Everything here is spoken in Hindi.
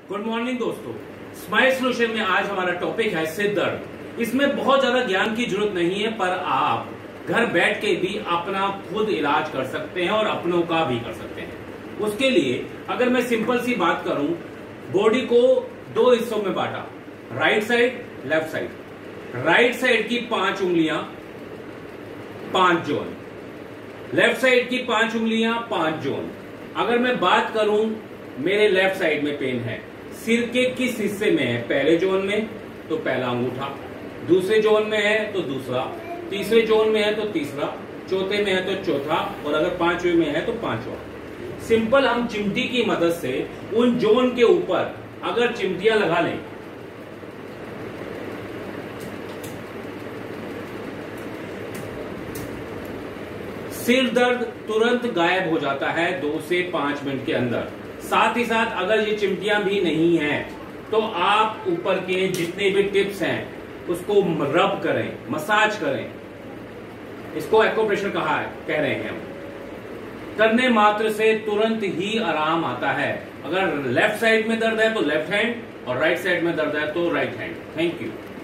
गुड मॉर्निंग दोस्तों, स्माइल सॉल्यूशन में आज हमारा टॉपिक है सिर दर्द। इसमें बहुत ज्यादा ज्ञान की जरूरत नहीं है, पर आप घर बैठ के भी अपना खुद इलाज कर सकते हैं और अपनों का भी कर सकते हैं। उसके लिए अगर मैं सिंपल सी बात करूं, बॉडी को दो हिस्सों में बांटा, right side left side. Right side की 5 उंगलियां 5 जोन, लेफ्ट साइड की 5 उंगलियां 5 जोन। अगर मैं बात करूं, मेरे लेफ्ट साइड में पेन है, सिर के किस हिस्से में है? पहले जोन में तो पहला अंगूठा, दूसरे जोन में है तो दूसरा, तीसरे जोन में है तो तीसरा, चौथे में है तो चौथा, और अगर 5वें में है तो 5वां। सिंपल हम चिमटी की मदद से उन जोन के ऊपर अगर चिमटियां लगा लें, सिर दर्द तुरंत गायब हो जाता है 2 से 5 मिनट के अंदर। साथ ही साथ अगर ये चिमटियां भी नहीं हैं तो आप ऊपर के जितने भी टिप्स हैं उसको रब करें, मसाज करें। इसको एक्यूप्रेशर कह रहे हैं हम। करने मात्र से तुरंत ही आराम आता है। अगर लेफ्ट साइड में दर्द है तो लेफ्ट हैंड, और राइट साइड में दर्द है तो राइट हैंड। Thank you.